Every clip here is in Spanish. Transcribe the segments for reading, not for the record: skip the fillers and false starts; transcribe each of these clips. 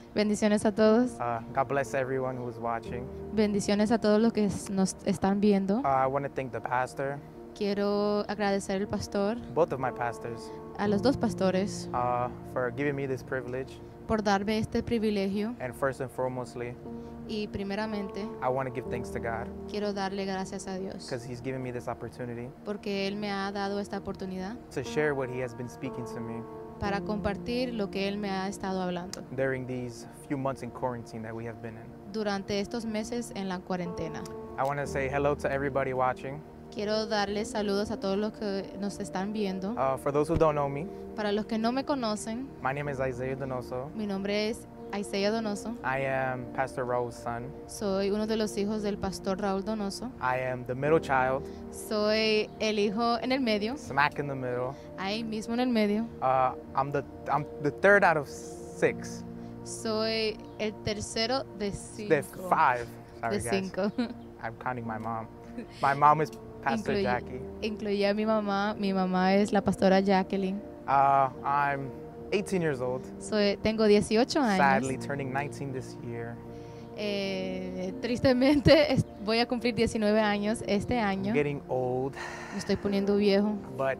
Bendiciones a todos. God bless everyone who is watching. Bendiciones a todos los que nos están viendo. I want to thank the pastor, Quiero agradecer al pastor, both of my pastors, a los dos pastores, for giving me this privilege. por darme este privilegio. And first and foremostly, Y primeramente, I want to give thanks to God quiero darle gracias a Dios, because He's given me this opportunity porque Él me ha dado esta oportunidad to share what He has been speaking to me para compartir lo que Él me ha estado hablando during these few months in quarantine that we have been in. durante estos meses en la cuarentena. I want to say hello to everybody watching. Quiero darles saludos a todos los que nos están viendo. For those who don't know me, Para los que no me conocen, my name is Isaiah Donoso. mi nombre es Isaiah Donoso. I am Pastor Raul's son. Soy uno de los hijos del pastor Raúl Donoso. I am the middle child, Soy el hijo en el medio, smack in the middle. ahí mismo en el medio. I'm the third out of six. Soy el tercero de The cinco. five. Sorry, De guys. cinco. I'm counting my mom. My mom is Pastor Incluye- Jackie. Incluye a mi mamá. Mi mamá es la pastora Jacqueline. I'm 18 years old. Tengo 18 años. Sadly, turning 19 this year. Tristemente voy a cumplir 19 años este I'm año. getting old, Me estoy poniendo viejo, but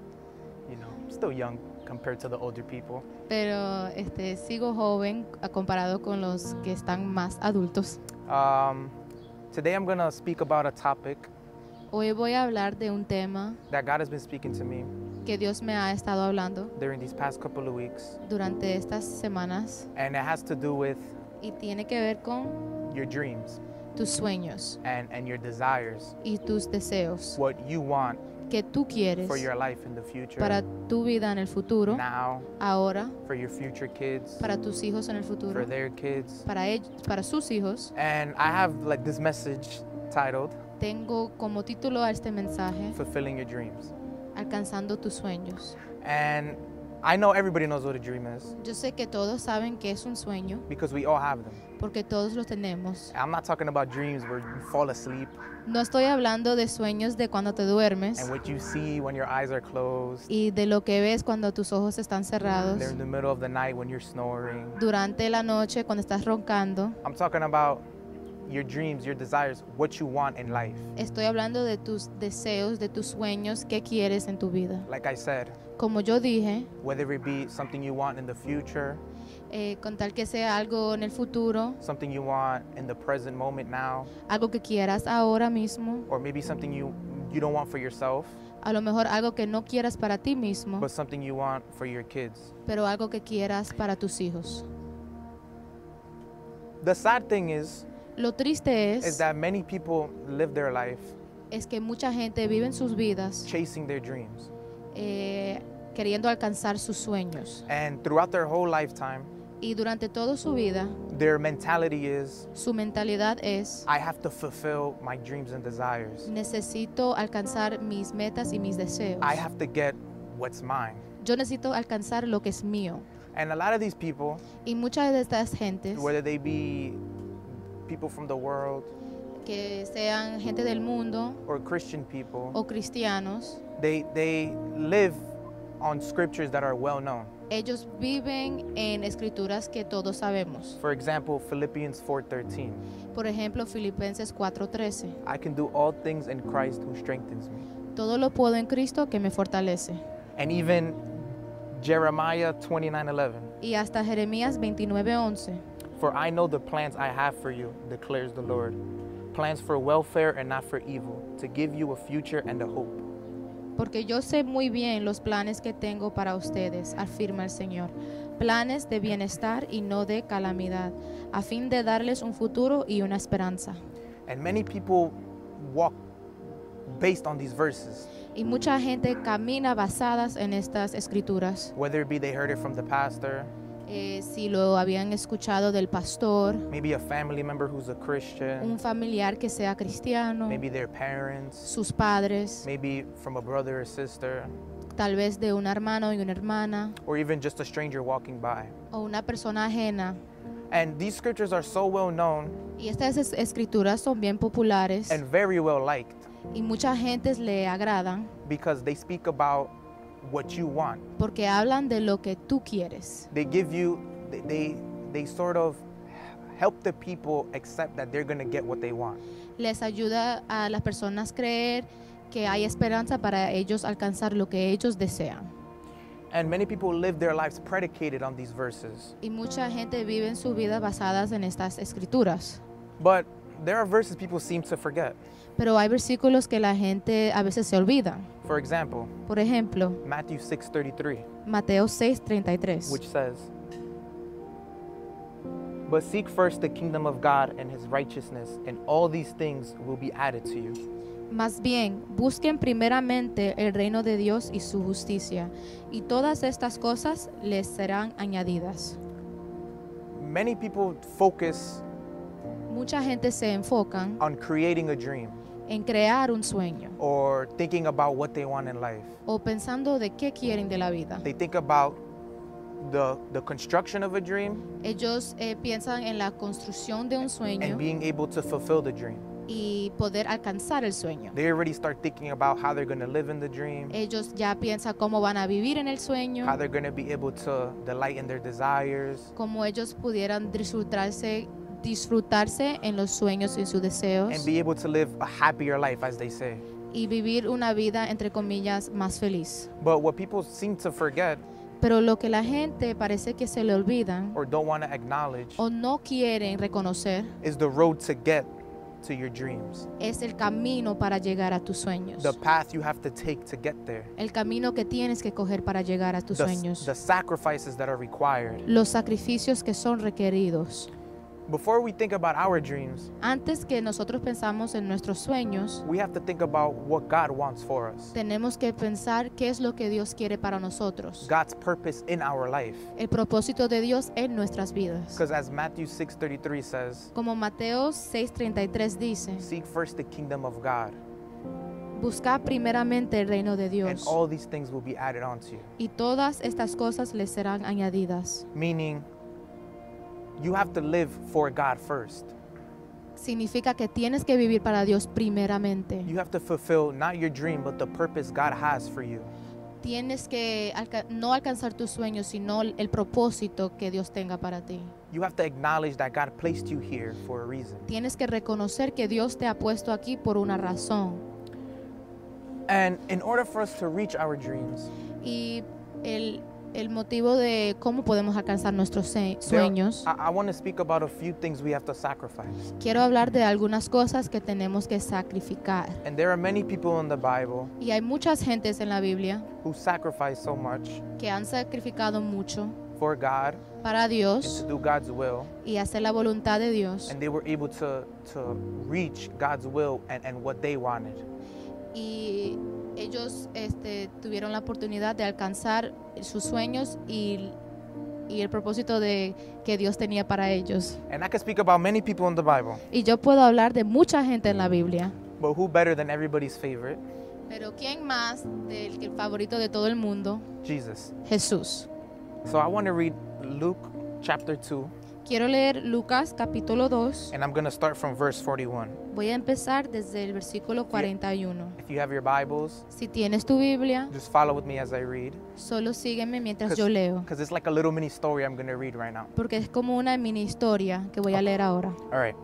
still young compared to the older people. pero sigo joven comparado con los que están más adultos. Today I'm gonna speak about a topic Hoy voy a hablar de un tema that God has been speaking to me que Dios me ha estado hablando during these past couple of weeks, durante estas semanas and it has to do with y tiene que ver con your dreams tus sueños and your desires, y tus deseos what you want que tú quieres for your life in the future, para tu vida en el futuro, now, ahora, for your future kids, para tus hijos en el for futuro, their kids. para ellos, para sus hijos. And I have like this message titled Tengo como título a este mensaje, Fulfilling Your Dreams. Alcanzando tus sueños. And I know everybody knows what a dream is Yo sé que todos saben que es un sueño because we all have them. porque todos los tenemos. I'm not talking about dreams where you fall asleep No estoy hablando de sueños de cuando te duermes and what you see when your eyes are closed, y de lo que ves cuando tus ojos están cerrados, they're in the middle of the night when you're snoring. durante la noche cuando estás roncando. I'm talking about your dreams, your desires, what you want in life. Estoy hablando de tus deseos, de tus sueños, qué quieres en tu vida. Like I said, Como yo dije, whether it be something you want in the future, con tal que sea algo en el futuro, something you want in the present moment now, algo que quieras ahora mismo, or maybe something you don't want for yourself, a lo mejor algo que no quieras para ti mismo, but something you want for your kids. pero algo que quieras para tus hijos. The sad thing is Lo triste es that many people live their life que mucha gente vive en sus vidas chasing their dreams. queriendo alcanzar sus sueños. And throughout their whole lifetime, Y durante toda su vida, their mentality is, su mentalidad es, I have to fulfill my dreams and desires. necesito alcanzar mis metas y mis deseos. I have to get what's mine. Yo necesito alcanzar lo que es mío. And a lot of these people, Y muchas de estas gentes, whether they be people from the world que sean gente del mundo or Christian people, o cristianos, they live on scriptures that are well known. ellos viven en escrituras que todos sabemos. For example, Philippians 4:13. Por ejemplo, Filipenses 4:13. I can do all things in Christ who strengthens me. Todo lo puedo en Cristo que me fortalece. And even Jeremiah 29:11. Y hasta Jeremías 29:11. For I know the plans I have for you, declares the Lord. Plans for welfare and not for evil, to give you a future and a hope. Porque yo sé muy bien los planes que tengo para ustedes, afirma el Señor. Planes de bienestar y no de calamidad, a fin de darles un futuro y una esperanza. And many people walk based on these verses, Y mucha gente camina basadas en estas escrituras. whether it be they heard it from the pastor, Si lo habían escuchado del pastor, maybe a family member who's a Christian, un familiar que sea cristiano, maybe their parents, sus padres, maybe from a brother or sister, tal vez de un hermano y una hermana, or even just a stranger walking by. o una persona ajena. And these scriptures are so well known Y estas escrituras son bien populares and very well liked y mucha gente le agradan because they speak about what you want. porque hablan de lo que tú quieres. They give you, they they sort of help the people accept that they're going to get what they want. Les ayuda a las personas creer que hay esperanza para ellos alcanzar lo que ellos desean. And many people live their lives predicated on these verses. Y mucha gente vive en su vida basadas en estas escrituras. But there are verses people seem to forget. Pero hay versículos que la gente a veces se olvida. For example, Por ejemplo, Matthew 6:33, Mateo 6:33. which says, "But seek first the kingdom of God and his righteousness, and all these things will be added to you." Más bien, busquen primeramente el reino de Dios y su justicia, y todas estas cosas les serán añadidas. Many people focus Mucha gente se enfocan on creating a dream en crear un sueño or thinking about what they want in life. o pensando de qué quieren de la vida. They think about the construction of a dream Ellos piensan en la construcción de un sueño and being able to fulfill the dream. y poder alcanzar el sueño. They already start thinking about how they're going to live in the dream, Ellos ya piensan cómo van a vivir en el sueño, how they're going to be able to delight in their desires, cómo ellos pudieran disfrutarse en los sueños y en sus deseos and be able to live a happier life, as they say. y vivir una vida, entre comillas, más feliz. But what people seem to forget Pero lo que la gente parece que se le olvidan or don't want to acknowledge o no quieren reconocer is the road to get to your dreams, es el camino para llegar a tus sueños. the path you have to take to get there, El camino que tienes que coger para llegar a tus sueños. the sacrifices that are required. Los sacrificios que son requeridos. Before we think about our dreams, Antes que nosotros pensamos en nuestros sueños, we have to think about what God wants for us, tenemos que pensar qué es lo que Dios quiere para nosotros. God's purpose in our life. El propósito de Dios en nuestras vidas. Because as Matthew 6:33 says, Como Mateo 6:33 dice, seek first the kingdom of God, buscad primeramente el reino de and Dios, all these things will be added onto you. y todas estas cosas les serán añadidas. Meaning, you have to live for God first. Significa que tienes que vivir para Dios primeramente. You have to fulfill not your dream, but the purpose God has for you. Tienes que no alcanzar tus sueños, sino el propósito que Dios tenga para ti. You have to acknowledge that God placed you here for a reason. Tienes que reconocer que Dios te ha puesto aquí por una razón. And in order for us to reach our dreams, Y el motivo de cómo podemos alcanzar nuestros sueños, I want to speak about a few things we have to sacrifice. quiero hablar de algunas cosas que tenemos que sacrificar. And there are many people in the Bible Y hay muchas gentes en la Biblia who sacrifice so much que han sacrificado mucho for God para and Dios to do God's will, y hacer la voluntad de Dios. and they were able to reach God's will and what they wanted. Y ellos tuvieron la oportunidad de alcanzar sus sueños y el propósito de que Dios tenía para ellos. And I can speak about many people in the Bible, Y yo puedo hablar de mucha gente en la Biblia, but who better than everybody's favorite? pero ¿quién más del que el favorito de todo el mundo? Jesus. Jesús. So I want to read Luke chapter 2, Quiero leer Lucas capítulo 2. and I'm going to start from verse 41. Voy a empezar desde el versículo 41. If you have your Bibles, Si tienes tu Biblia, just follow with me as I read, solo sígueme mientras yo leo, because it's like a little mini story I'm going to read right now. porque es como una mini historia que voy a leer ahora. All right.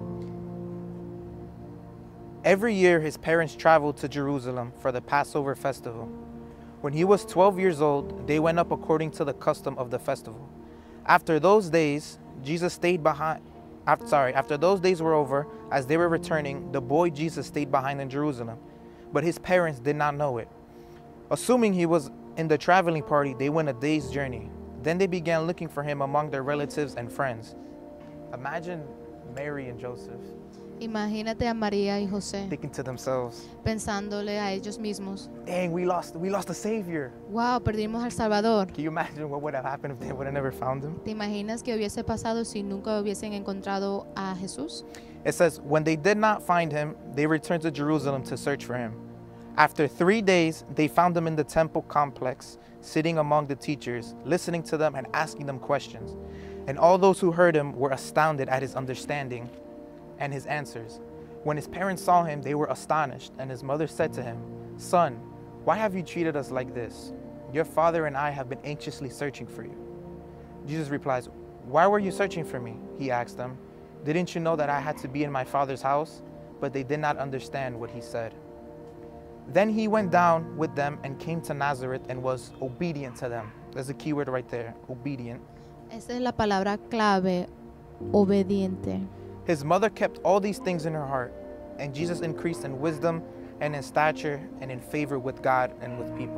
Every year, his parents traveled to Jerusalem for the Passover festival. When he was 12 years old, they went up according to the custom of the festival. After those days, Jesus stayed behind. After those days were over, as they were returning, the boy Jesus stayed behind in Jerusalem, but his parents did not know it. Assuming he was in the traveling party, they went a day's journey. Then they began looking for him among their relatives and friends. Imagine Mary and Joseph Imagínate a María y José thinking to themselves, pensándole a ellos mismos, dang, we lost a savior. wow, perdimos al Salvador. Can you imagine what would have happened if they would have never found him? ¿Te imaginas que hubiese pasado si nunca hubiesen encontrado a Jesús? It says, when they did not find him, they returned to Jerusalem to search for him. After 3 days, they found him in the temple complex, sitting among the teachers, listening to them and asking them questions. And all those who heard him were astounded at his understanding and his answers. When his parents saw him, they were astonished, and his mother said to him, "Son, why have you treated us like this? Your father and I have been anxiously searching for you." Jesus replies, Why were you searching for me? He asked them. Didn't you know that I had to be in my father's house? But they did not understand what he said. Then he went down with them and came to Nazareth and was obedient to them. There's a key word right there, obedient. Esa es la palabra clave, obediente. His mother kept all these things in her heart, and Jesus increased in wisdom and in stature and in favor with God and with people.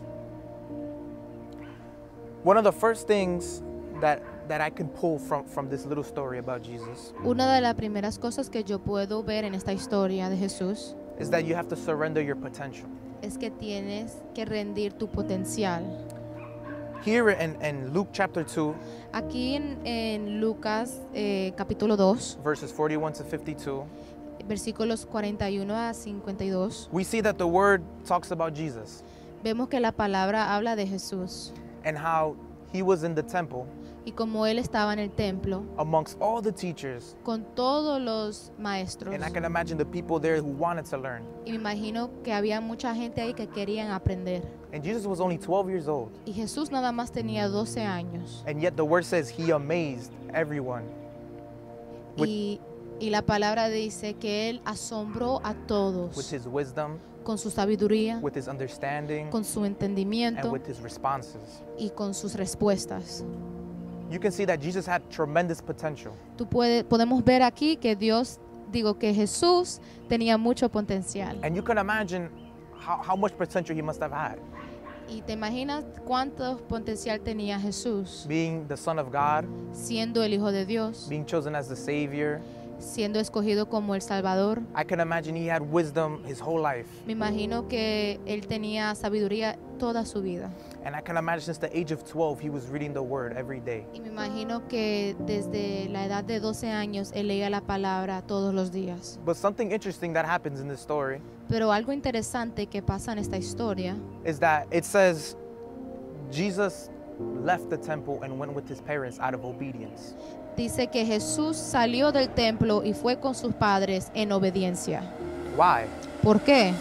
One of the first things that I can pull from this little story about Jesus Una de las primeras cosas que yo puedo ver en esta historia de Jesús is that you have to surrender your potential. es que tienes que rendir tu potencial. Here in Luke chapter 2, Aquí en Lucas capítulo 2, verses 41 to 52, versículos 41 a 52, we see that the word talks about Jesus vemos que la palabra habla de Jesús and how he was in the temple y como él estaba en el templo amongst all the teachers. con todos los maestros. And I can imagine the people there who wanted to learn. Y me imagino que había mucha gente ahí que querían aprender. And Jesus was only 12 years old. Y Jesús nada más tenía 12 años. And yet the word says he amazed everyone. Y la palabra dice que él asombró a With todos his wisdom, con su sabiduría, with his understanding, con su and entendimiento with his responses. y con sus respuestas. You can see that Jesus had tremendous potential. Podemos ver aquí que que Jesús tenía mucho potencial. And you can imagine how much potential he must have had. Y te imaginas cuánto potencial tenía Jesús, Being the Son of God, siendo el Hijo de Dios, being chosen as the Savior. siendo escogido como el Salvador. I can imagine he had wisdom his whole life. Me imagino que él tenía sabiduría toda su vida. And I can imagine since the age of 12, he was reading the word every day. Y me imagino que desde la edad de 12 años él leía la palabra todos los días. But something interesting that happens in this story Pero algo interesante que pasa en esta historia is that it says Jesus left the temple and went with his parents out of obedience. dice que Jesús salió del templo y fue con sus padres en obediencia. Why? ¿Por qué?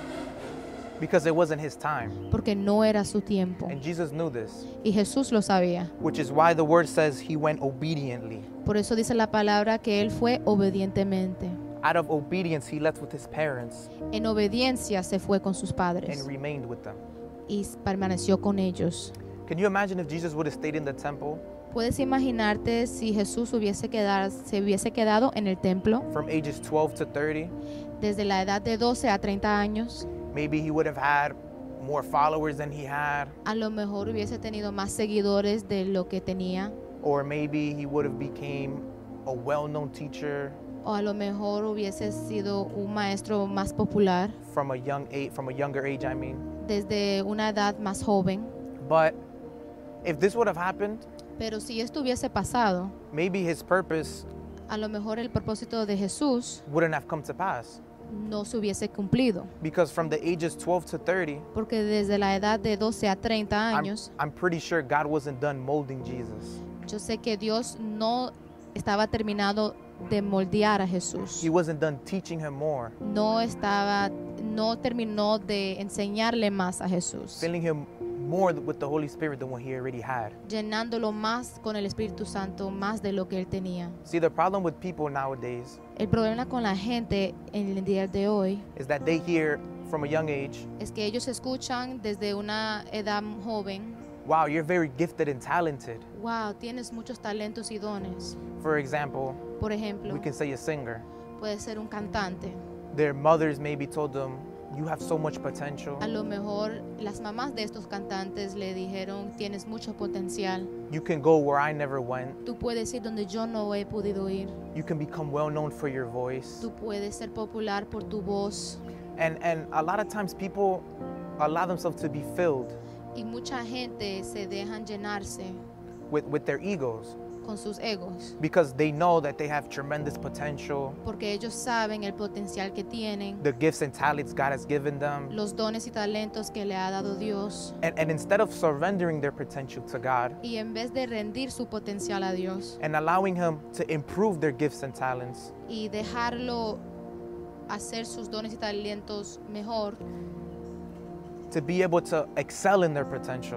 Because it wasn't his time. Porque no era su tiempo. And Jesus knew this, Y Jesús lo sabía. which is why the word says he went obediently. Por eso dice la palabra que él fue obedientemente. Out of obedience, he left with his parents En obediencia se fue con sus padres and remained with them. y permaneció con ellos. Can you imagine if Jesus would have stayed in the temple ¿Puedes imaginarte si Jesús se hubiese quedado en el templo from ages 12 to 30? desde la edad de 12 a 30 años? Maybe he would have had more followers than he had, A lo mejor hubiese tenido más seguidores de lo que tenía, or maybe he would have became a well-known teacher o a lo mejor hubiese sido un maestro más popular from a younger age, I mean. desde una edad más joven. But if this would have happened, Pero si esto hubiese pasado, maybe his purpose a lo mejor el propósito de Jesús wouldn't have come to pass. no se hubiese cumplido. Because from the ages 12 to 30, Porque desde la edad de 12 a 30 años, I'm pretty sure God wasn't done molding Jesus. yo sé que Dios no estaba terminado de moldear a Jesús. He wasn't done teaching him more, No terminó de enseñarle más a Jesús, filling him more with the Holy Spirit than what he already had. llenándolo más con el Espíritu Santo, más de lo que él tenía. See, the problem with people nowadays El problema con la gente en el día de hoy is that they hear from a young age, es que ellos escuchan desde una edad joven: wow, you're very gifted and talented. wow, tienes muchos talentos y dones. For example, Por ejemplo, we can say a singer. puede ser un cantante. Their mothers maybe told them, you have so much potential. A lo mejor las mamás de estos cantantes le dijeron: tienes mucho potencial, You can go where I never went. tú puedes ir donde yo no he podido ir, You can become well known for your voice. tú puedes ser popular por tu voz. And a lot of times people allow themselves to be filled Y mucha gente se dejan llenarse with their egos con sus egos, because they know that they have tremendous potential, porque ellos saben el potencial que tienen, the gifts and talents God has given them. los dones y talentos que le ha dado Dios. And instead of surrendering their potential to God Y en vez de rendir su potencial a Dios and allowing Him to improve their gifts and talents, y dejarlo hacer sus dones y talentos mejor, to be able to excel in their potential,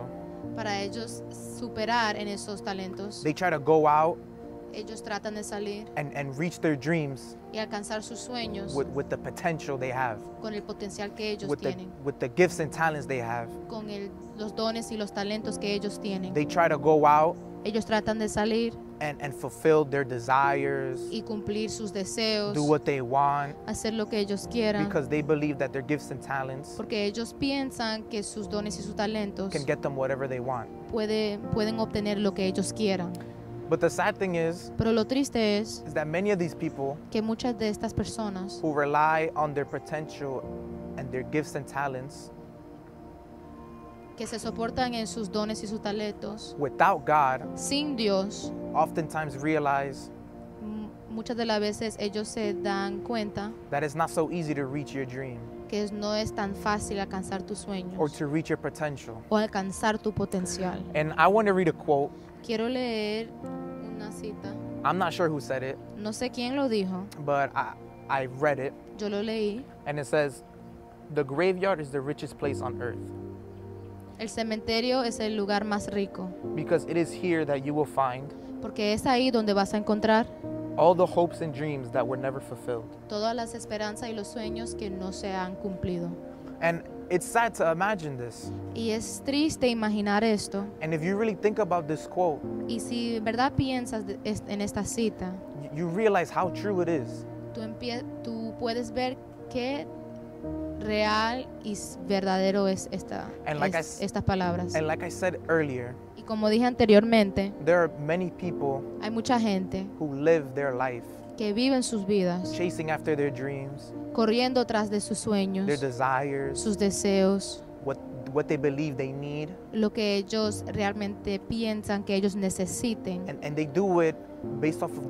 para ellos superar en esos talentos. They try to go out Ellos tratan de salir and reach their dreams y alcanzar sus sueños with the potential they have, con el potencial que ellos with tienen, the gifts and talents they have. con los dones y los talentos que ellos tienen. They try to go out Ellos tratan de salir and fulfill their desires, y cumplir sus deseos, do what they want, hacer lo que ellos quieran, because they believe that their gifts and talents porque ellos piensan que sus dones y sus talentos can get them whatever they want. pueden obtener lo que ellos quieran. But the sad thing is Pero lo triste es that many of these people que muchas de estas personas who rely on their potential and their gifts and talents que se soportan en sus dones y sus talentos without God sin Dios, oftentimes realize muchas de las veces ellos se dan cuenta that it's not so easy to reach your dream que no es tan fácil alcanzar tus or sueños to reach your potential. o alcanzar tu potencial. And I want to read a quote. Quiero leer una cita. I'm not sure who said it, No sé quién lo dijo, but I read it, yo lo leí. and it says, "The graveyard is the richest place on earth El cementerio es el lugar más rico, because it is here that you will find porque es ahí donde vas a encontrar all the hopes and dreams that were never fulfilled." todas las esperanzas y los sueños que no se han cumplido. And it's sad to imagine this. Y es triste imaginar esto. And if you really think about this quote, Y si en verdad piensas en esta cita, you realize how true it is. tú puedes ver qué real y verdadero es And like estas palabras. And like I said earlier, Y como dije anteriormente, there are many people hay mucha gente who live their life que vive sus vidas chasing after their dreams, corriendo tras de sus sueños, their desires, sus deseos, what they believe they need, lo que ellos realmente piensan que ellos necesiten. and they do it based off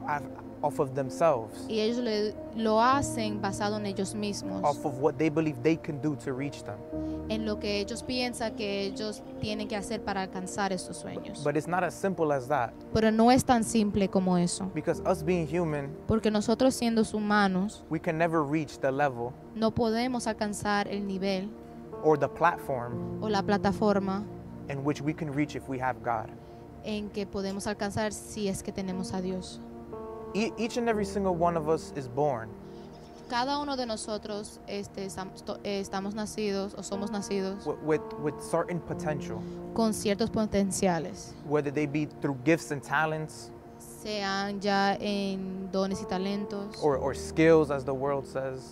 of themselves, Y ellos lo hacen basado en ellos mismos, off of what they believe they can do to reach them. en lo que ellos piensan que ellos tienen que hacer para alcanzar esos sueños. But it's not as simple as that, Pero no es tan simple como eso, because us being human, porque nosotros siendo humanos we can never reach the level no podemos alcanzar el nivel or the platform o la plataforma in which we can reach if we have God. en que podemos alcanzar si es que tenemos a Dios. Each and every single one of us is born Cada uno de nosotros estamos nacidos o somos nacidos with certain potential, con ciertos potenciales, whether they be through gifts and talents sean ya en dones y talentos or skills, as the world says.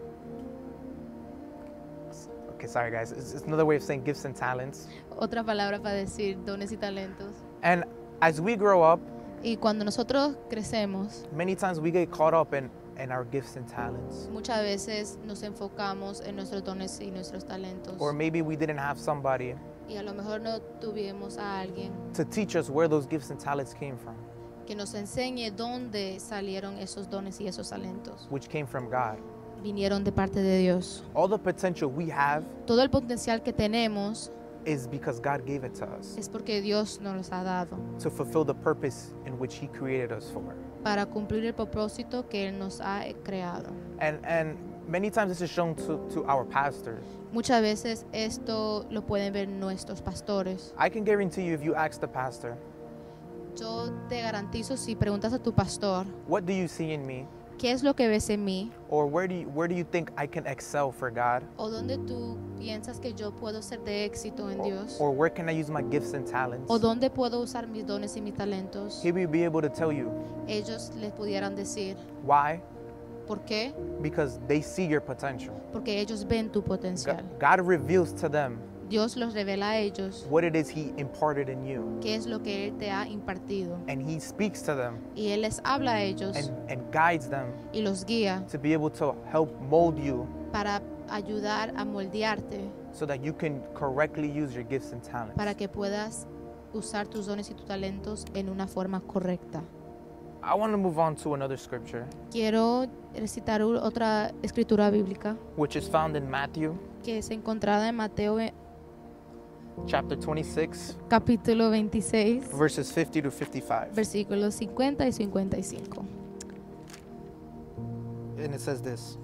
Okay, sorry guys, it's another way of saying gifts and talents. otra palabra para decir dones y talentos. And as we grow up, Y cuando nosotros crecemos, many times we get caught up in our gifts and talents. muchas veces nos enfocamos en nuestros dones y nuestros talentos. Or maybe we didn't have somebody Y a lo mejor no tuvimos a alguien to teach us where those gifts and talents came from, que nos enseñe dónde salieron esos dones y esos talentos. which came from God. Vinieron de parte de Dios. All the potential we have Todo el potencial que tenemos is because God gave it to us es porque Dios nos los ha dado to fulfill the purpose in which He created us for. para cumplir el propósito que Él nos ha creado. And many times this is shown to our pastors. Muchas veces esto lo pueden ver nuestros pastores. I can guarantee you, if you ask the pastor, Yo te garantizo, si preguntas a tu pastor, what do you see in me? ¿qué es lo que ves en mí? Or where do you think I can excel for God? ¿O dónde tú piensas que yo puedo ser de éxito en Dios? Or where can I use my gifts and talents? ¿O dónde puedo usar mis dones y mis talentos? He will be able to tell you. Ellos les pudieran decir, Why? ¿por qué? Because they see your potential. Porque ellos ven tu potencial. God reveals to them Dios los revela a ellos what it is He imparted in you. qué es lo que Él te ha impartido. And He speaks to them Y Él les habla a ellos and guides them y los guía to be able to help mold you para ayudar a moldearte, so that you can correctly use your gifts and talents. para que puedas usar tus dones y tus talentos en una forma correcta. I want to move on to another scripture, Quiero recitar otra escritura bíblica which is found in Matthew que es encontrada en Mateo chapter 26, capítulo 26, verses 50 to 55. versículos 50 y 55. And it says this.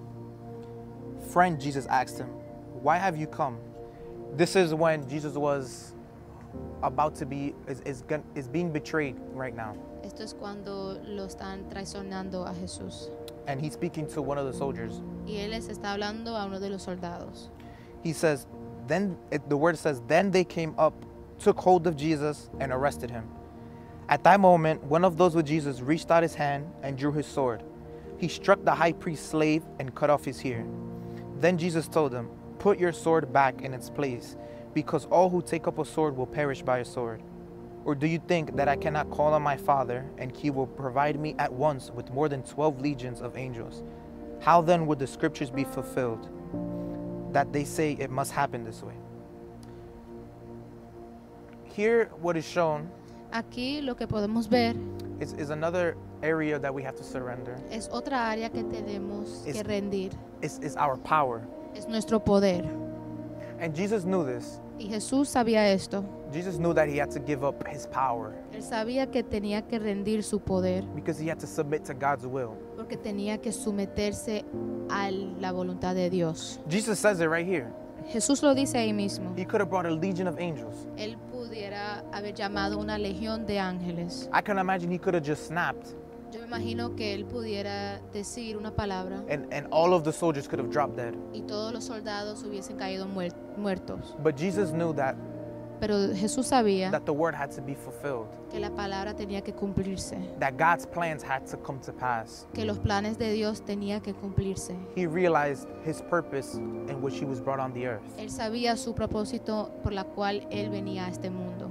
Friend, Jesus asked him, "Why have you come?" This is when Jesus was about to be is being betrayed right now. Esto es cuando lo están traicionando a Jesús. And he's speaking to one of the soldiers. Y él les está hablando a uno de los soldados. He says, the word says, then they came up, took hold of Jesus, and arrested him. At that moment, one of those with Jesus reached out his hand and drew his sword. He struck the high priest's slave and cut off his ear. Then Jesus told him, put your sword back in its place, because all who take up a sword will perish by a sword. Or do you think that I cannot call on my Father, and he will provide me at once with more than 12 legions of angels? How then would the scriptures be fulfilled, that they say it must happen this way? Here, what is shown Aquí lo que podemos ver is another area that we have to surrender. es otra área que tenemos que rendir. Is our power. Es nuestro poder. And Jesus knew this. Y Jesús sabía esto. Jesus knew that he had to give up his power Él sabía que tenía que rendir su poder because he had to submit to God's will. porque tenía que someterse a la voluntad de Dios. Jesus says it right here. Jesús lo dice ahí mismo. He could have brought a legion of angels. Él pudiera haber llamado una legión de ángeles. I can imagine he could have just snapped Yo me imagino que él pudiera decir una palabra and all of the soldiers could have dropped dead. y todos los soldados hubiesen caído muertos. But Jesus knew that Pero Jesús sabía the word had to be fulfilled, que la palabra tenía que cumplirse, that God's plans had to come to pass. que los planes de Dios tenían que cumplirse. He realized his purpose in which he was brought on the earth. Él sabía su propósito por la cual él venía a este mundo.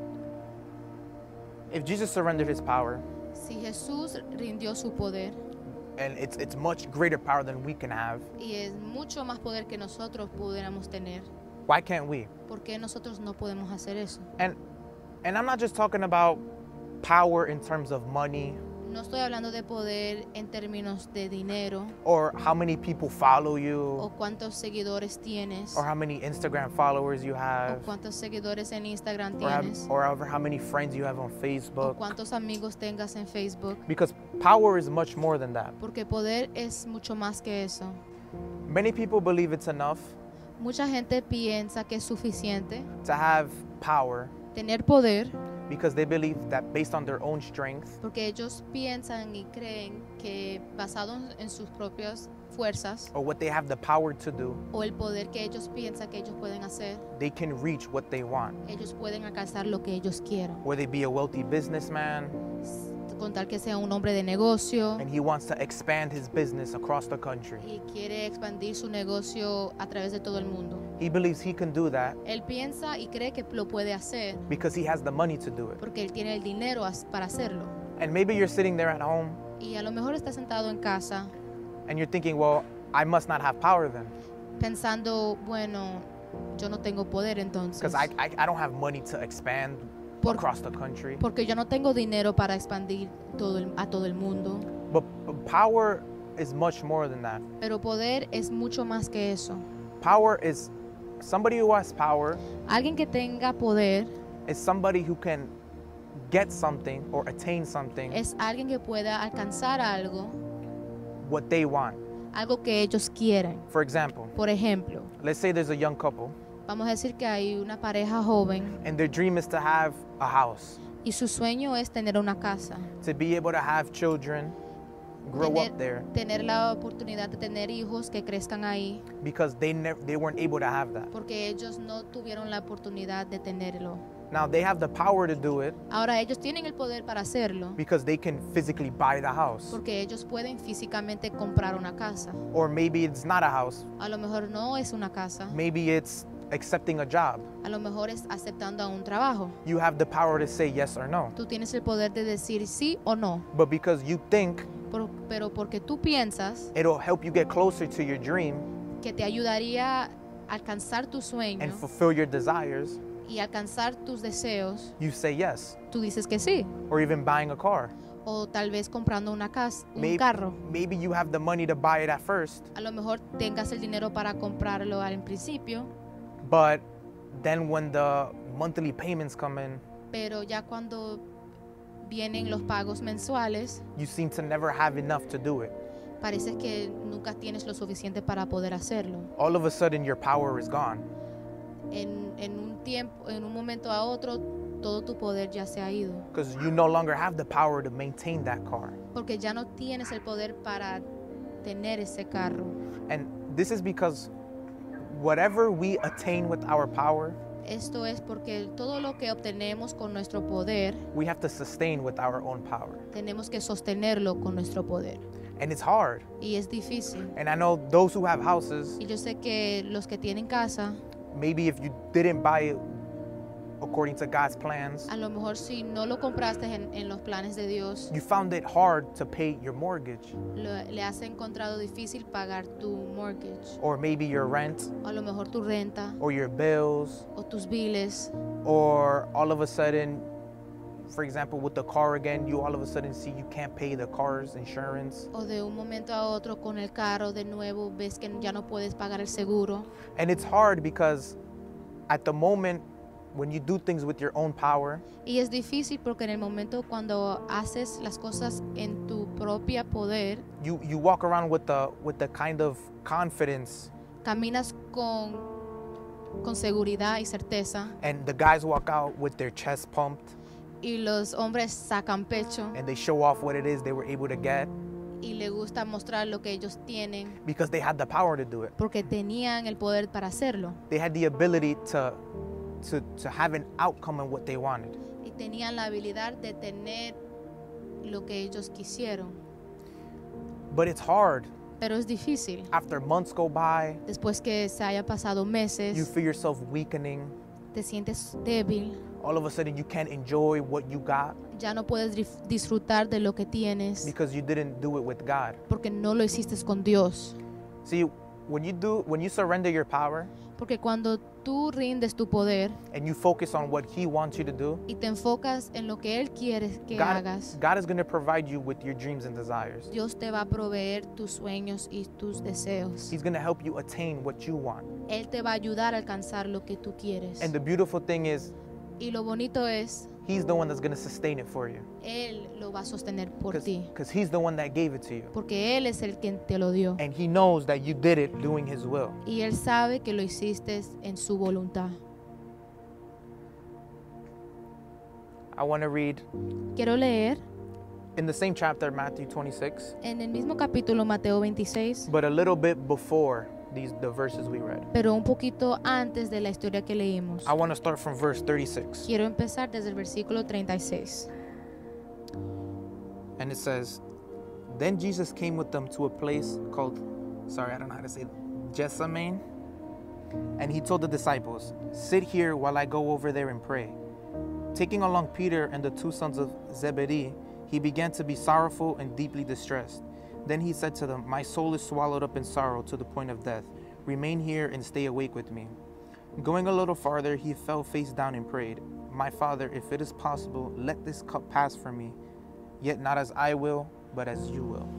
If Jesus surrendered his power, Si Jesús rindió su poder, and it's much greater power than we can have, y es mucho más poder que nosotros pudiéramos tener, why can't we? ¿por qué nosotros no podemos hacer eso? And I'm not just talking about power in terms of money No estoy hablando de poder en términos de dinero or how many people follow o you cuántos seguidores tienes or how many Instagram followers you o have cuántos seguidores en Instagram or tienes how many friends you have on o Facebook, cuántos amigos tengas en Facebook, because power is much more than that. porque poder es mucho más que eso. Many people believe it's enough Mucha gente piensa que es suficiente to have power tener poder because they believe that based on their own strength porque ellos piensan y creen que basado en sus propias fuerzas or what they have the power to do, o el poder que ellos piensan que ellos pueden hacer, they can reach what they want. ellos pueden alcanzar lo que ellos quieran, Whether they be a wealthy businessman con tal que sea un hombre de negocio and he wants to expand his business across the country. y quiere expandir su negocio a través de todo el mundo. He believes he can do that Él piensa y cree que lo puede hacer because he has the money to do it. porque él tiene el dinero para hacerlo. And maybe you're sitting there at home Y a lo mejor está sentado en casa and you're thinking, well, I must not have power then pensando, bueno, yo no tengo poder entonces. because I don't have money to expand across the country. Porque yo no tengo dinero para expandir a todo el mundo. But power is much more than that. Pero poder es mucho más que eso. Power is somebody who has power Alguien que tenga poder is somebody who can get something or attain something es alguien que pueda alcanzar algo, what they want. algo que ellos quieren. For example, Por ejemplo, let's say there's a young couple vamos a decir que hay una pareja joven and their dream is to have a house, y su sueño es tener una casa, to be able to have children grow up there tener la oportunidad de tener hijos que crezcan ahí, because they weren't able to have that. porque ellos no tuvieron la oportunidad de tenerlo. Now they have the power to do it Ahora ellos tienen el poder para hacerlo, because they can physically buy the house. porque ellos pueden físicamente comprar una casa. Or maybe it's not a house. A lo mejor no es una casa, Maybe it's accepting a job. a lo mejor es aceptando a un trabajo. You have the power to say yes or no. Tú tienes el poder de decir sí o no, But because you think pero porque tú piensas it'll help you get closer to your dream que te ayudaría a alcanzar tu sueño and fulfill your desires, y alcanzar tus deseos, you say yes. tú dices que sí. Or even buying a car. O tal vez comprando una casa, un Maybe, carro. maybe you have the money to buy it at first, A lo mejor tengas el dinero para comprarlo al principio, but then when the monthly payments come in, pero ya cuando vienen los pagos mensuales, you seem to never have enough to do it. parece que nunca tienes lo suficiente para poder hacerlo. All of a sudden, your power is gone. en un tiempo, en un momento a otro, todo tu poder ya se ha ido. Because you no longer have the power to maintain that car. Porque ya no tienes el poder para tener ese carro. And this is because whatever we attain with our power, Esto es porque todo lo que obtenemos con nuestro poder, we have to sustain with our own power. tenemos que sostenerlo con nuestro poder. And it's hard. Y es difícil. And I know those who have houses, Y yo sé que los que tienen casa, maybe if you didn't buy it according to God's plans, a lo mejor si no lo compraste en los planes de Dios, you found it hard to pay your mortgage, le has encontrado difícil pagar tu mortgage, or maybe your rent, o a lo mejor tu renta, or your bills, o tus biles, or all of a sudden, for example, with the car again, you all of a sudden see you can't pay the car's insurance. o de un momento a otro con el carro de nuevo ves que ya no puedes pagar el seguro. And it's hard because at the moment when you do things with your own power, Y es difícil porque en el momento cuando haces las cosas en tu propia poder, you walk around with the kind of confidence, caminas con seguridad y certeza, and the guys walk out with their chest pumped y los hombres sacan pecho and they show off what it is they were able to get y le gusta mostrar lo que ellos tienen because they had the power to do it. porque tenían el poder para hacerlo They had the ability to have an outcome in what they wanted. y tenían la habilidad de tener lo que ellos quisieron. But it's hard. Pero es difícil. After months go by, Después que se haya pasado you meses, feel yourself weakening. te sientes débil, All of a sudden you can't enjoy what you got ya no puedes disfrutar de lo que tienes because you didn't do it with God. porque no lo hiciste con Dios. See, when you surrender your power Porque cuando tú rindes tu poder and you focus on what He wants you to do, y te enfocas en lo que Él quiere que hagas, God is going to provide you with your dreams and desires. Dios te va a proveer tus sueños y tus deseos. He's going to help you attain what you want. Él te va a ayudar a alcanzar lo que tú quieres. And the beautiful thing is, Y lo bonito es, He's the one that's going to sustain it for you. Él lo va a sostener por ti. Because He's the one that gave it to you. Porque Él es el quien te lo dio. And He knows that you did it doing His will. Y Él sabe que lo hiciste en su voluntad. I want to read Quiero leer in the same chapter, Matthew 26, en el mismo capítulo Mateo 26, but a little bit before the verses we read. pero un poquito antes de la historia que leímos. I want to start from verse 36. Quiero empezar desde el versículo 36. And it says, Then Jesus came with them to a place called, I don't know how to say it, Gethsemane. And He told the disciples, Sit here while I go over there and pray. Taking along Peter and the two sons of Zebedee, He began to be sorrowful and deeply distressed. Then He said to them, My soul is swallowed up in sorrow to the point of death. Remain here and stay awake with me. Going a little farther, He fell face down and prayed, My Father, if it is possible, let this cup pass from me. Yet not as I will, but as you will.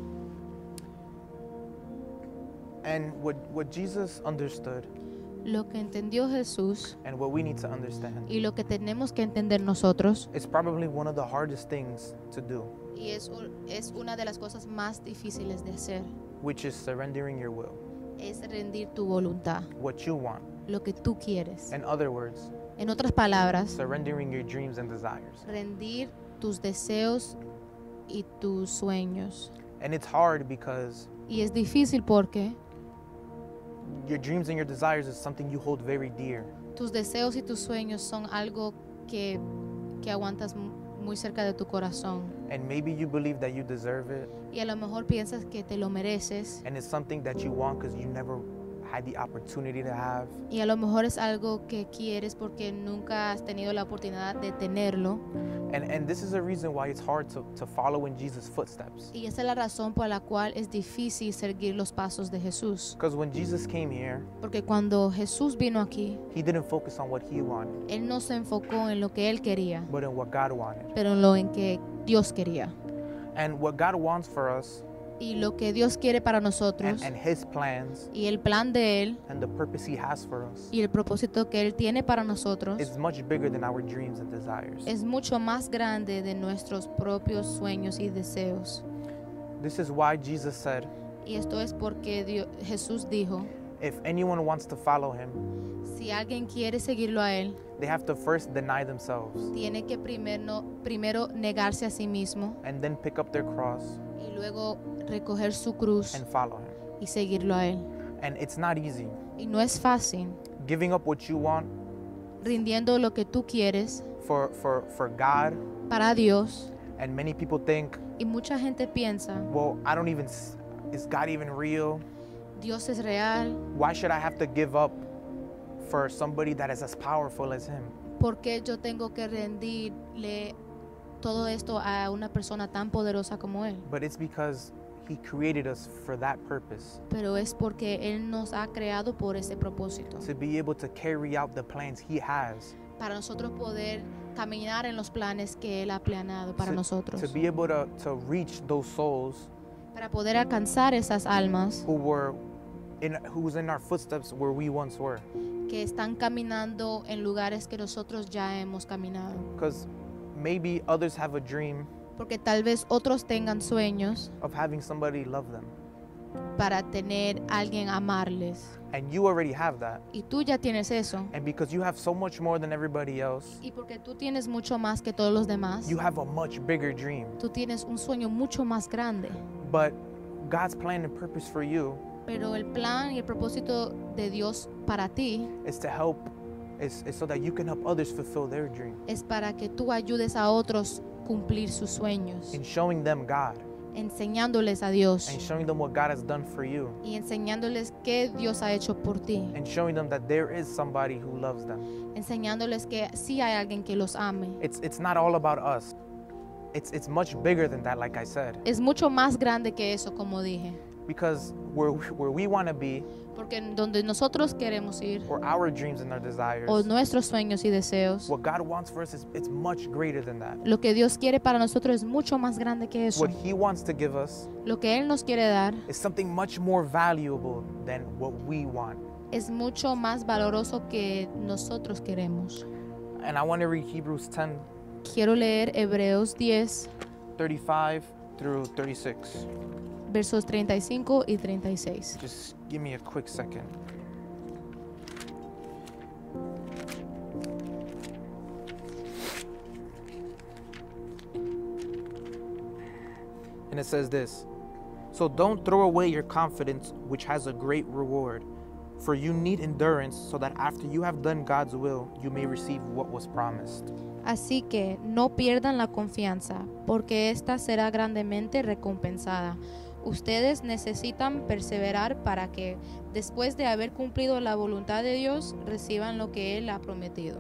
And what Jesus understood, Lo que entendió Jesús and what we need to understand, y lo que tenemos que entender nosotros, is probably one of the hardest things to do, y es una de las cosas más difíciles de hacer, which is surrendering your will, es rendir tu voluntad, what you want. lo que tú quieres. In other words, En otras palabras, surrendering your dreams and desires. rendir tus deseos y tus sueños. And it's hard because Y es difícil porque your dreams and your desires is something you hold very dear. tus deseos y tus sueños son algo que aguantas muy cerca de tu corazón. And maybe you believe that you deserve it, Y a lo mejor piensas que te lo mereces. and it's something that you want because you never had the opportunity to have. Y a lo mejor es algo que quieres porque nunca has tenido la oportunidad de tenerlo. And this is a reason why it's hard to follow in Jesus' footsteps. Y esa es la razón por la cual es difícil seguir los pasos de Jesús. Because when Jesus came here, Porque cuando Jesús vino aquí, He didn't focus on what He wanted, Él no se enfocó en lo que Él quería, but in what God wanted. pero en lo en que Dios quería. And what God wants for us, Y lo que Dios quiere para nosotros, and His plans, y el plan de Él, and the purpose He has for us, y el propósito que Él tiene para nosotros, is much bigger than our dreams and desires. es mucho más grande de nuestros propios sueños y deseos. This is why Jesus said, Y esto es porque Jesús dijo, if anyone wants to follow Him, Si alguien quiere seguirlo a él, they have to first deny themselves tiene que primero negarse a sí mismo and then pick up their cross y luego recoger su cruz and follow him. y seguirlo a él. And it's not easy. Y no es fácil, Giving up what you want rindiendo lo que tú quieres for God. para Dios. And many people think, Y mucha gente piensa, well, is God even real? Dios es real, Why should I have to give up for somebody that is as powerful as him? ¿por qué yo tengo que rendirle todo esto a una persona tan poderosa como él? But it's because he created us for that purpose, Pero es porque él nos ha creado por ese propósito, to be able to carry out the plans he has, para nosotros poder caminar en los planes que él ha planeado para nosotros, to be able to reach those souls para poder alcanzar esas almas who was in our footsteps where we once were. que están caminando en lugares que nosotros ya hemos caminado. Because maybe others have a dream Porque tal vez otros tengan sueños of having somebody love them, para tener alguien amarles. and you already have that. Y tú ya tienes eso. And because you have so much more than everybody else, Y porque tú tienes mucho más que todos los demás, you have a much bigger dream. tú tienes un sueño mucho más grande. But God's plan and purpose for you Pero el plan y el propósito de Dios para ti is to help, is so that you can help others fulfill their dream, es para que tú ayudes a otros cumplir sus sueños, in showing them God enseñándoles a Dios and showing them what God has done for you, y enseñándoles qué Dios ha hecho por ti, and showing them that there is somebody who loves them. enseñándoles que sí hay alguien que los ame. It's not all about us. It's much bigger than that, like I said, Es mucho más grande que eso, como dije, because where we want to be, porque en donde nosotros queremos ir, or our dreams and our desires, o nuestros sueños y deseos, what God wants for us it's much greater than that. lo que Dios quiere para nosotros es mucho más grande que eso. What he wants to give us Lo que Él nos quiere dar is something much more valuable than what we want. es mucho más valoroso que nosotros queremos. And I want to read Hebrews 10, Quiero leer Hebreos 10, 35 through 36. versos 35 y 36. Just give me a quick second. And it says this: So don't throw away your confidence, which has a great reward. For you need endurance, so that after you have done God's will, you may receive what was promised. Así que no pierdan la confianza, porque ésta será grandemente recompensada. Ustedes necesitan perseverar para que, después de haber cumplido la voluntad de Dios, reciban lo que Él ha prometido.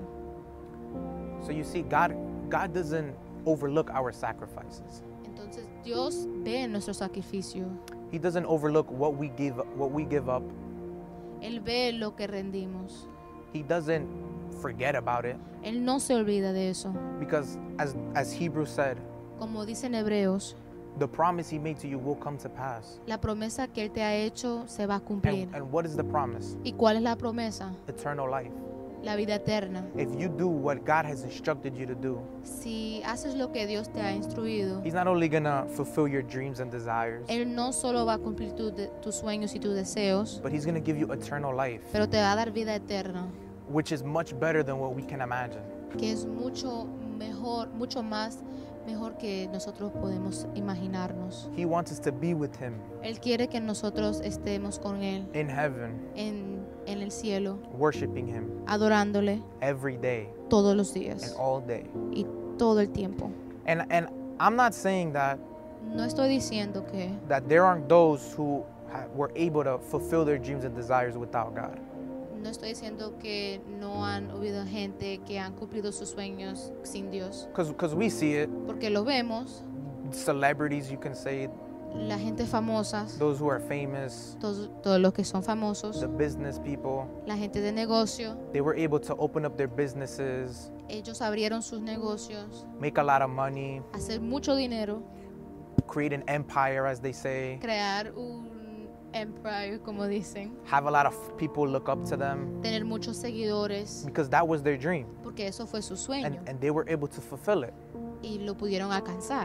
So you see, God doesn't overlook our sacrifices. Entonces Dios ve nuestro sacrificio. He doesn't overlook what we give up. Él ve lo que rendimos. He doesn't forget about it, Él no se olvida de eso. because as Hebrews said, Como dicen Hebreos, the promise he made to you will come to pass. la promesa que Él te ha hecho se va a cumplir. And what is the promise? ¿Y cuál es la promesa? Eternal life. La vida eterna. If you do what God has instructed you to do, Si haces lo que Dios te ha instruido, he's not only gonna fulfill your dreams and desires, Él no solo va a cumplir tus sueños y tus deseos, but he's gonna give you eternal life, pero te va a dar vida eterna, which is much better than what we can imagine. que es mucho mejor, mucho más mejor que nosotros podemos imaginarnos. He wants us to be with him Él quiere que nosotros estemos con Él in heaven, en el cielo, worshiping him adorándole every day todos los and días all day. y todo el tiempo. And I'm not saying that No estoy diciendo que there aren't those who were able to fulfill their dreams and desires without God. No estoy diciendo que no han habido gente que han cumplido sus sueños sin Dios, Because we see it, porque lo vemos, celebrities, you can say, la gente famosa, those who are famous, todos los que son famosos, the business people, la gente de negocio, they were able to open up their businesses, ellos abrieron sus negocios, make a lot of money, hacer mucho dinero, create an empire, as they say, crear un empire, como dicen, have a lot of people look up to them, tener muchos seguidores, because that was their dream, porque eso fue su sueño and they were able to fulfill it. y lo pudieron alcanzar.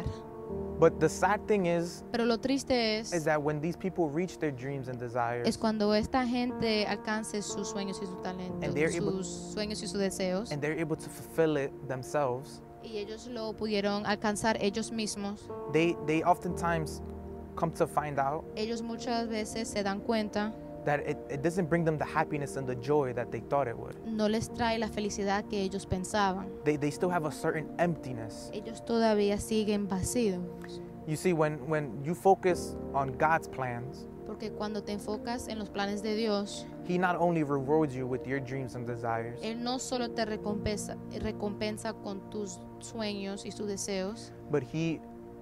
But the sad thing is Pero lo triste es that when these people reach their dreams and desires, cuando esta gente alcance sus sueños y sus And they're talentos, able- sus sueños y sus deseos, and they're able to fulfill it themselves, y ellos lo pudieron alcanzar ellos mismos, they oftentimes come to find out ellos muchas veces se dan cuenta, that it doesn't bring them the happiness and the joy that they thought it would. no les trae la felicidad que ellos pensaban. They still have a certain emptiness. Ellos todavía siguen vacíos, You see, when you focus on God's plans, porque cuando te enfocas en los planes de Dios, He not only rewards you with your dreams and desires, Él no solo te recompensa con tus sueños y tus deseos, but He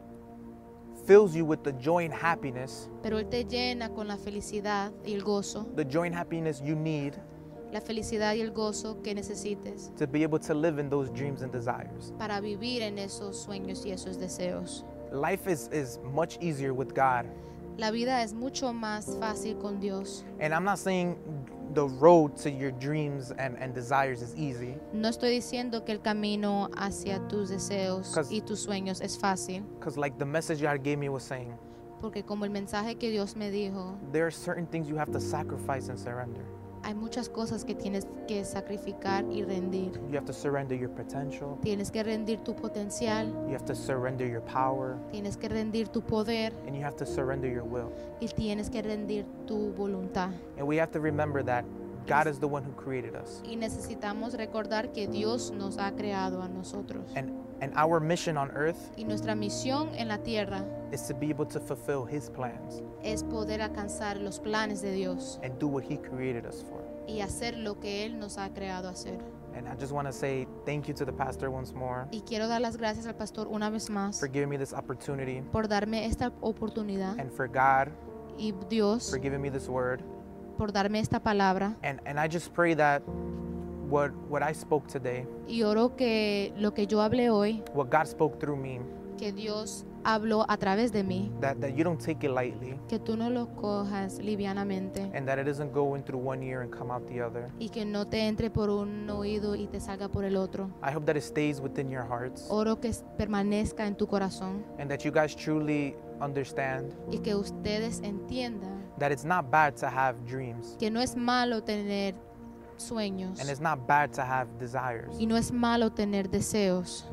fills you with the joy and happiness, pero Él te llena con la felicidad y el gozo, the joy and happiness you need la felicidad y el gozo que necesites to be able to live in those dreams and desires. para vivir en esos sueños y esos deseos. Life is much easier with God. La vida es mucho más fácil con Dios. And I'm not saying the road to your dreams and desires is easy, No estoy diciendo que el camino hacia tus deseos 'Cause- y tus sueños es fácil, because like the message God gave me was saying, porque como el mensaje que Dios me dijo, there are certain things you have to sacrifice and surrender. hay muchas cosas que tienes que sacrificar y rendir. You have to surrender your potential. Tienes que rendir tu potencial, You have to surrender your power, tienes que rendir tu poder and you have to surrender your will. y tienes que rendir tu voluntad. And we have to remember that God is the one who created us. Y necesitamos recordar que Dios nos ha creado a nosotros. And our mission on earth Y nuestra misión en la tierra is to be able to fulfill His plans es poder alcanzar los planes de Dios and do what He created us for. y hacer lo que Él nos ha creado hacer. And I just want to say thank you to the pastor once more Y quiero dar las gracias al pastor una vez más for giving me this opportunity, por darme esta oportunidad and for God y Dios for giving me this word. por darme esta palabra. And I just pray that what I spoke today, Y oro que lo que yo hablé hoy, what God spoke through me, que Dios habló a través de mí, that you don't take it lightly, que tú no lo cojas livianamente and that it doesn't go in through one ear and come out the other. y que no te entre por un oído y te salga por el otro. I hope that it stays within your hearts, Oro que permanezca en tu corazón and that you guys truly understand y que ustedes entiendan that it's not bad to have dreams, que no es malo tener sueños and it's not bad to have desires. y no es malo tener deseos.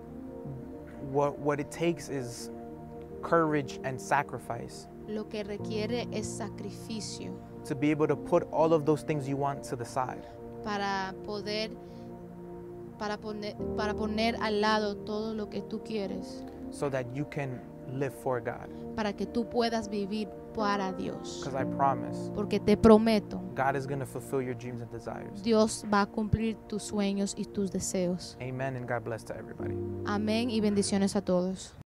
What it takes is courage and sacrifice Lo que requiere es sacrificio to be able to put all of those things you want to the side, para poner al lado todo lo que tú quieres, so that you can live for God. para que tú puedas vivir para Dios. Because I promise, Porque te prometo, God is going to fulfill your dreams and desires. Dios va a cumplir tus sueños y tus deseos. Amen, and God bless to everybody. Amén y bendiciones a todos.